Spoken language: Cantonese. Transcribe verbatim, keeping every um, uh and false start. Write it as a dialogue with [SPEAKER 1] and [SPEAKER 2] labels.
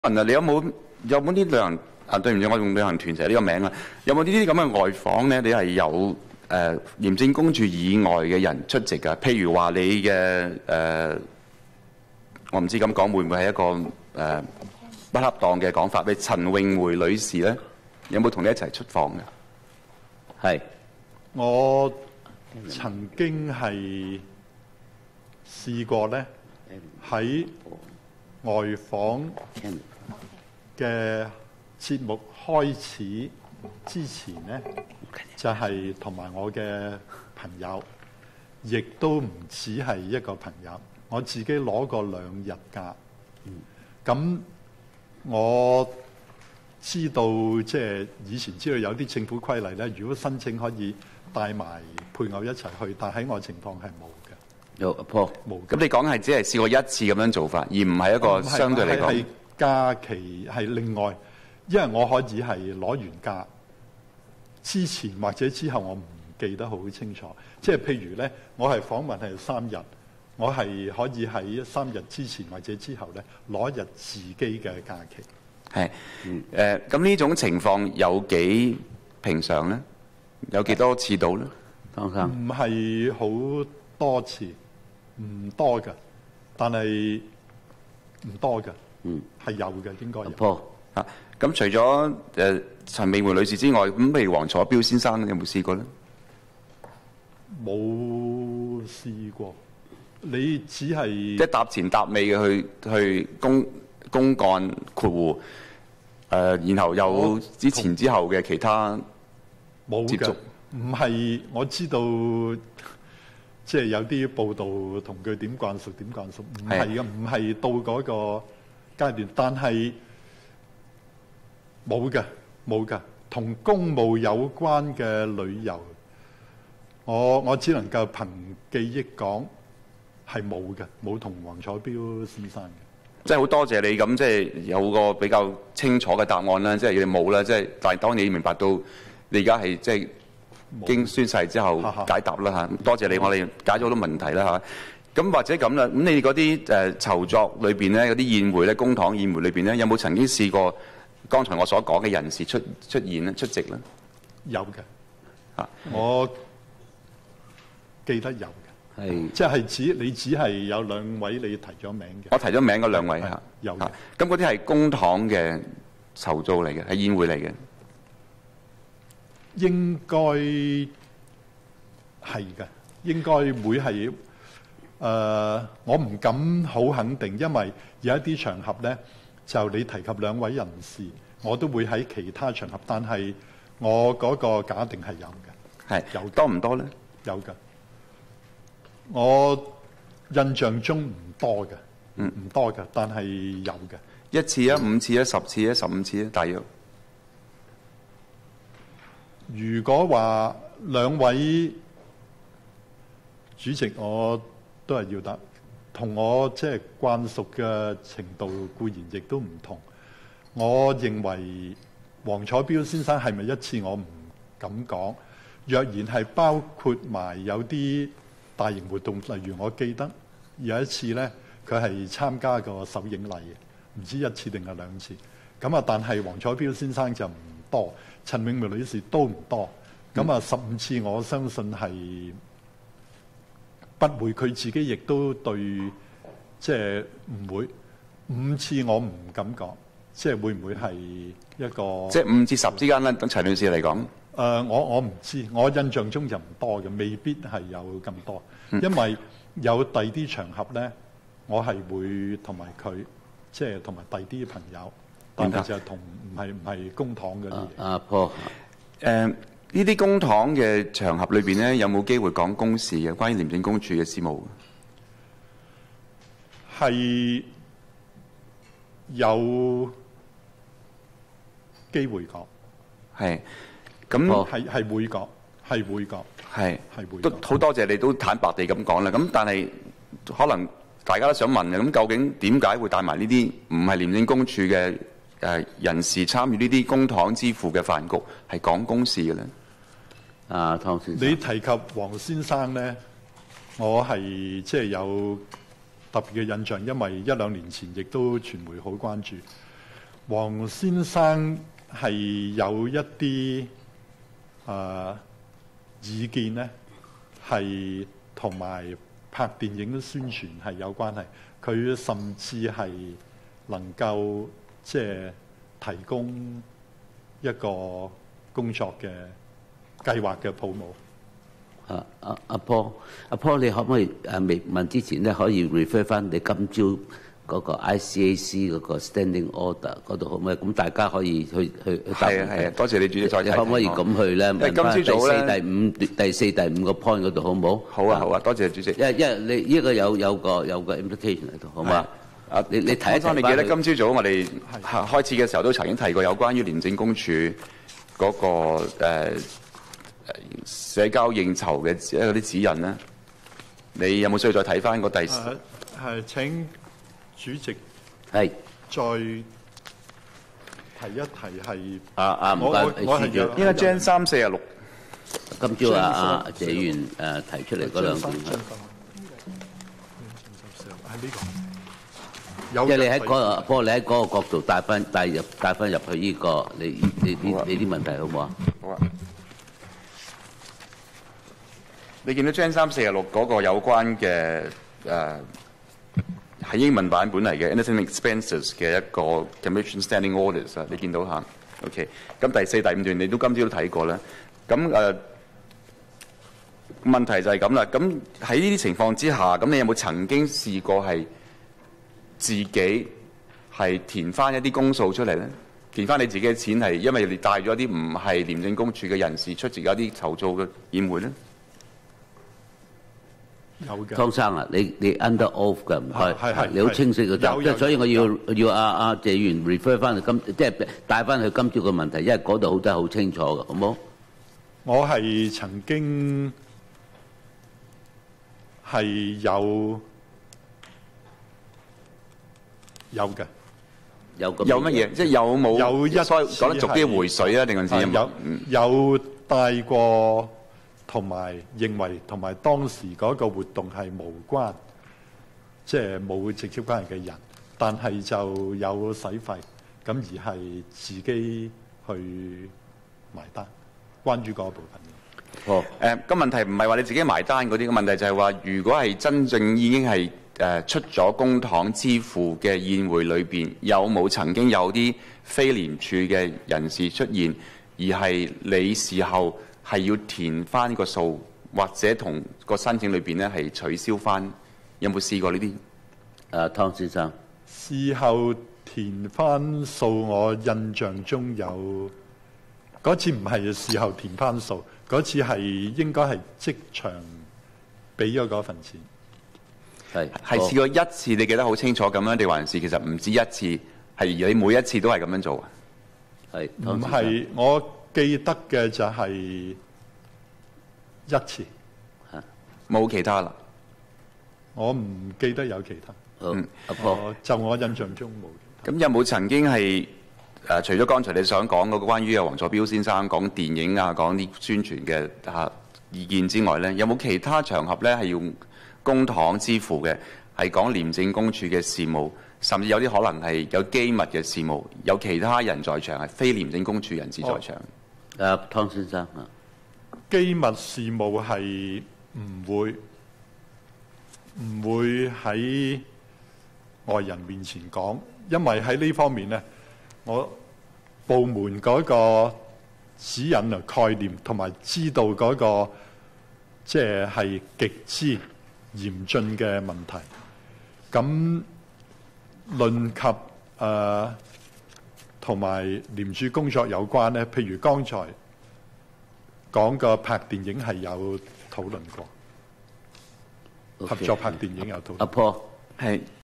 [SPEAKER 1] 問啊，你有冇有冇啲旅行啊？對唔住，我用旅行團就係呢個名啦。有冇呢啲咁嘅外訪咧？你係有誒、呃、廉政公署以外嘅人出席㗎？譬如話你嘅誒、呃，我唔知咁講會唔會係一個誒、呃、不恰當嘅講法？譬如陳詠梅女士咧，有冇同你一齊出訪㗎？係。
[SPEAKER 2] 我曾經係試過咧喺外訪嘅節目開始之前咧，就係同埋我嘅朋友，亦都唔只係一個朋友，我自己攞過兩日假。咁我知道即係以前知道有啲政府規例咧，如果申請可以帶埋配偶一齊去，但喺我情況係冇嘅。
[SPEAKER 1] 有阿 Paul，冇。咁你講係只係試過一次咁樣做法，而唔係一個相對嚟講。
[SPEAKER 2] 係假期係另外，因為我可以係攞完假之前或者之後，我唔記得好清楚。即係譬如咧，我係訪問係三日，我係可以喺三日之前或者之後咧攞一日自己嘅假期。係，誒咁呢種情況有幾平常咧？有幾多次到咧？湯生唔係好多次，唔多嘅，但係唔多嘅，嗯，係有嘅，應該有。
[SPEAKER 1] 破啊！咁除咗誒、呃、陳詠梅女士之外，咁譬如黃楚標先生有冇試過咧？
[SPEAKER 2] 冇試過，你只係
[SPEAKER 1] 即係搭前搭尾嘅去去公公幹括弧誒，然後有之前之後嘅其他
[SPEAKER 2] 冇嘅，唔係我知道，即係有啲報道同佢點灌熟點灌熟，唔係嘅，唔係到嗰個階段，但係冇嘅，冇嘅，同公務有關嘅旅遊，我我只能夠憑記憶講係冇嘅，冇同黃楚標先生嘅。
[SPEAKER 1] 即係好多謝你咁，即係有個比較清楚嘅答案啦。即係你冇啦，即係但係當你明白到你而家係即係經宣誓之後解答啦嚇。多謝你，我哋解咗好多問題啦嚇。咁或者咁啦，咁你嗰啲誒籌作裏邊咧，嗰啲宴會咧，公帑宴會裏邊咧，有冇曾經試過剛才我所講嘅人士出出現咧、出席咧？
[SPEAKER 2] 有嘅，嚇，我記得有。係，即係只你只係有兩位你提咗名嘅。
[SPEAKER 1] 我提咗名嗰兩位嚇，
[SPEAKER 2] 有嘅。
[SPEAKER 1] 咁嗰啲係公帑嘅籌造嚟嘅，係宴會嚟嘅。
[SPEAKER 2] 應該係嘅，應該會係誒、呃，我唔敢好肯定，因為有一啲場合咧，就你提及兩位人士，我都會喺其他場合，但係我嗰個假定係有嘅。
[SPEAKER 1] 係有多唔多咧？
[SPEAKER 2] 有嘅。我印象中唔多嘅，唔、嗯、多嘅，但係有嘅。
[SPEAKER 1] 一次啊，五次啊，十次啊，十五次啊，大約。
[SPEAKER 2] 如果話兩位主席，我都係要答，同我即係慣熟嘅程度固然亦都唔同。我認為黃楚標先生係咪一次，我唔敢講。若然係包括埋有啲大型活動，例如我記得有一次咧，佢係參加個首映禮嘅，唔知一次定係兩次。咁啊，但係黃楚標先生就唔多，陳詠梅女士都唔多。咁啊，十五次我相信係不會，佢自己亦都對，即係唔會。五次我唔敢講，即係會唔會係一個？即
[SPEAKER 1] 係五至十之間咧，等陳女士嚟講。
[SPEAKER 2] 誒、呃，我我唔知，我印象中就唔多嘅，未必係有咁多，因為有第啲場合咧，我係會同埋佢，即係同埋第啲朋友，但係就同唔係唔係公帑嗰啲。
[SPEAKER 1] 阿婆，誒呢啲公帑嘅場合裏邊咧，有冇機會講公事嘅？關於廉政公署嘅事務，
[SPEAKER 2] 係有機會講，
[SPEAKER 1] 係。咁
[SPEAKER 2] 係係會講，係會講，
[SPEAKER 1] 係
[SPEAKER 2] 係會。
[SPEAKER 1] 都好多謝你都坦白地咁講啦。咁但係可能大家都想問嘅，咁究竟點解會帶埋呢啲唔係廉政公署嘅誒人士參與呢啲公帑支付嘅飯局，係講公事嘅咧？啊，湯先生，
[SPEAKER 2] 你提及黃先生咧，我係即係有特別嘅印象，因為一兩年前亦都傳媒好關注。 黃先生係有一啲啊、呃、意見咧，係同埋拍電影宣傳係有關係。佢甚至係能夠即係提供一個工作嘅計劃嘅鋪模。
[SPEAKER 3] 啊阿阿 Paul， 阿 Paul， 你可唔可以誒未問之前咧，可以 refer 翻你今朝嗰個 I C A C 嗰個 standing order 嗰度好唔可以？咁大家可以去去去答。
[SPEAKER 1] 係啊係啊，多謝你主席再提。
[SPEAKER 3] 可唔可以咁去咧？
[SPEAKER 1] 因為今朝早咧，
[SPEAKER 3] 第四、第五、第四、第五個 point 嗰度好唔好？
[SPEAKER 1] 好啊好啊，多謝主席。
[SPEAKER 3] 因為因為你呢個有有個有個 implication 喺度，好嘛？啊，你你睇一睇。
[SPEAKER 1] 你記得今朝早我哋開始嘅時候都曾經提過有關於廉政公署嗰個誒社交應酬嘅一啲指引咧，你有冇需要再睇翻個第？係
[SPEAKER 2] 係請主席
[SPEAKER 3] 係
[SPEAKER 2] 再提一提係
[SPEAKER 3] 啊啊唔該，
[SPEAKER 2] 我係
[SPEAKER 1] 應該 Jan 三四啊六。
[SPEAKER 3] 今朝啊啊謝議員誒提出嚟嗰兩點係。
[SPEAKER 2] 係呢個。
[SPEAKER 3] 即係你喺嗰個，不過你喺嗰個角度帶翻帶入帶翻入去呢個，你你你你啲問題好唔好啊？
[SPEAKER 1] 好啊。你見到 Jan 三四啊六嗰個有關嘅誒係英文版本嚟嘅 Entertainment Expenses 嘅一個 Commission Standing Orders 啊，你見到嚇 ？OK。咁第四、第五段你都今朝都睇過啦。咁誒、呃、問題就係咁啦。咁喺呢啲情況之下，咁你有冇曾經試過係自己係填翻一啲公數出嚟咧？填翻你自己嘅錢係因為你帶咗啲唔係廉政公署嘅人士出席一啲籌措嘅宴會咧？
[SPEAKER 2] 有嘅。
[SPEAKER 3] 湯生啊，你你 under oath 㗎，唔該，
[SPEAKER 2] 係係
[SPEAKER 3] 你好清晰嘅答，即係所以我要要阿阿謝議員 refer 翻去今，即係帶翻去今朝嘅問題，因為嗰度好真係好清楚嘅，好冇？
[SPEAKER 2] 我係曾經係有有嘅，
[SPEAKER 3] 有咁
[SPEAKER 1] 有乜嘢？即係有冇
[SPEAKER 2] 有一
[SPEAKER 1] 所以講得逐啲回水啊？定還是
[SPEAKER 2] 有有帶過？同埋認為同埋當時嗰個活動係無關，即係冇直接關係嘅人，但係就有使費，咁而係自己去埋單。關於嗰部分，
[SPEAKER 1] 哦，誒個問題唔係話你自己埋單嗰啲，個問題就係話，如果係真正已經係誒、呃、出咗公帑支付嘅宴會裏邊，有冇曾經有啲非廉署嘅人士出現，而係你事後係要填翻個數，或者同個申請裏邊咧係取消翻，有冇試過呢啲？
[SPEAKER 3] 誒，湯先生，
[SPEAKER 2] 事後填翻數，我印象中有嗰次唔係事後填翻數，嗰次係應該係即場俾咗嗰份錢。
[SPEAKER 3] 係
[SPEAKER 1] 係試過一次，你記得好清楚咁樣，定還是其實唔止一次？係你每一次都係咁樣做啊？
[SPEAKER 3] 係
[SPEAKER 2] 唔係？我記得嘅就係一次，
[SPEAKER 1] 冇其他啦。
[SPEAKER 2] 我唔記得有其他。
[SPEAKER 3] 嗯，阿婆，
[SPEAKER 2] 就我印象中冇。
[SPEAKER 1] 咁有冇曾經係誒、呃？除咗剛才你想講嗰個關於阿黃楚標先生講電影啊、講啲宣傳嘅嚇意見之外咧，有冇其他場合咧係用公帑支付嘅，係講廉政公署嘅事務，甚至有啲可能係有機密嘅事務，有其他人在場，係非廉政公署人士在場。
[SPEAKER 3] 誒、哦，湯先生啊，
[SPEAKER 2] 機密事務係唔會唔會喺外人面前講，因為喺呢方面咧，我部門嗰個指引啊、概念同埋知道嗰個即係係極之嚴峻嘅問題。咁論及誒同埋廉署工作有關咧，譬如剛才講個拍電影係有討論過，
[SPEAKER 3] Okay.
[SPEAKER 2] 合作拍電影有討論過。
[SPEAKER 3] 阿婆
[SPEAKER 1] 係。